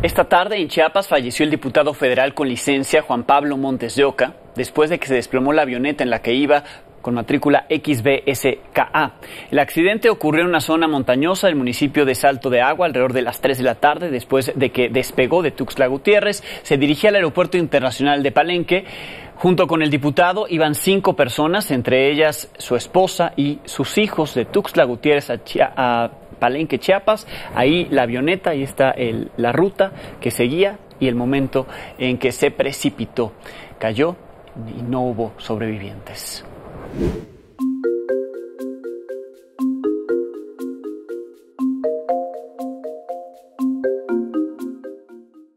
Esta tarde en Chiapas falleció el diputado federal con licencia Juan Pablo Montes de Oca, después de que se desplomó la avioneta en la que iba con matrícula XBSKA. El accidente ocurrió en una zona montañosa del municipio de Salto de Agua alrededor de las 3 de la tarde, después de que despegó de Tuxtla Gutiérrez. Se dirigía al Aeropuerto Internacional de Palenque. Junto con el diputado iban 5 personas, entre ellas su esposa y sus hijos, de Tuxtla Gutiérrez a Palenque, Chiapas. Ahí la avioneta, ahí está la ruta que seguía y el momento en que se precipitó. Cayó y no hubo sobrevivientes.